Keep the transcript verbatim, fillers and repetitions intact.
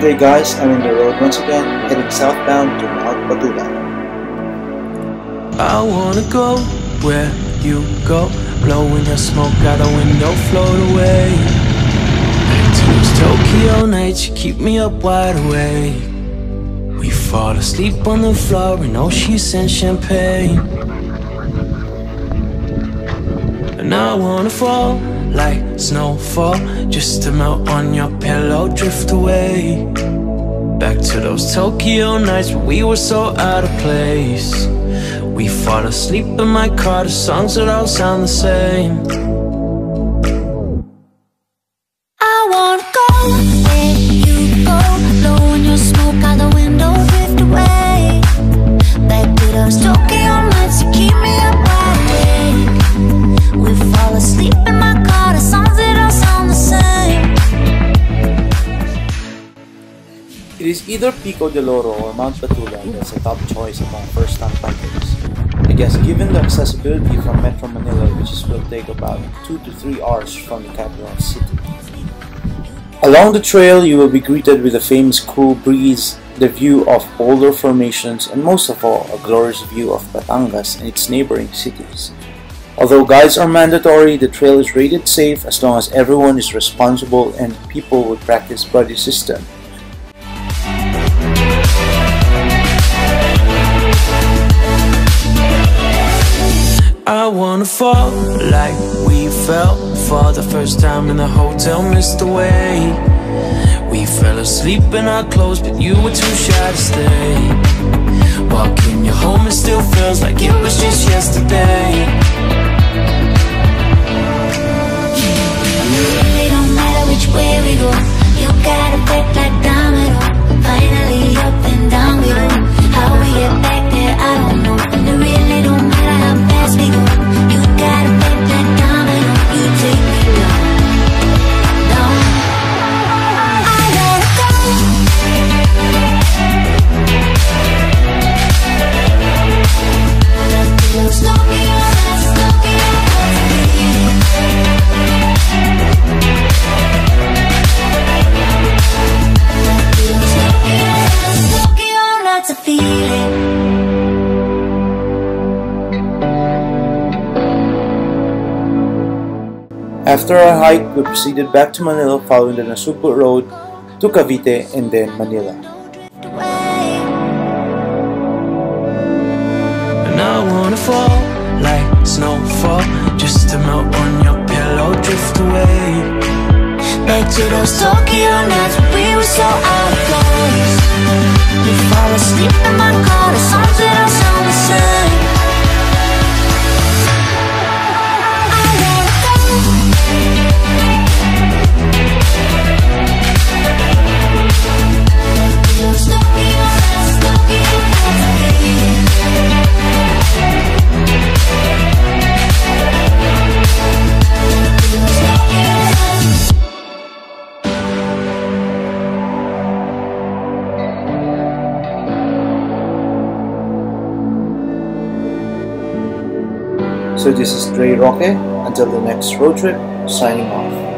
day guys, I'm on the road once again, heading southbound to Mount Batulao. I wanna go where you go, blowing your smoke out the window, float away. Back to those Tokyo nights, you keep me up wide awake. We fall asleep on the floor in Oshis and champagne. And I wanna fall like snowfall, just to melt on your pillow, drift away. Back to those Tokyo nights when we were so out of place. We fall asleep in my car, the songs would all sound the same. I wanna go where you go, blowing your smoke out the window, drift away. Back to those Tokyo nights, you keep me up wide awake. We fall asleep in my car, the songs that all sound the same. It is either Pico de Loro or Mount Batulao that's a top choice among first-time bikers. I guess given the accessibility from Metro Manila, which is, will take about two to three hours from the capital city. Along the trail, you will be greeted with a famous cool breeze, the view of boulder formations, and most of all, a glorious view of Batangas and its neighboring cities. Although guides are mandatory, the trail is rated safe as long as everyone is responsible and people would practice buddy system. I wanna fall like we fell for the first time in the hotel, missed away. We fell asleep in our clothes, but you were too shy to stay. Walking you home, it still feels like it was just yesterday. It really don't matter which way we go, you got a back like domino. Finally up and down we go. How we get back there, I don't know. It really don't matter how fast we go, you got a back like domino. You take me down, down. I wanna go back to those Tokyo nights, Tokyo nights, a feeling. After our hike, we proceeded back to Manila following the Nasugbu Road to Cavite and then Manila. And I wanna fall like snowfall, just to melt on your pillow, drift away. Back to those Tokyo nights when we were so out of place. We fall asleep in my car, the songs that all sound the same. I wanna go back to those Tokyo nights, Tokyo So this is Dre Roque, until the next road trip, signing off.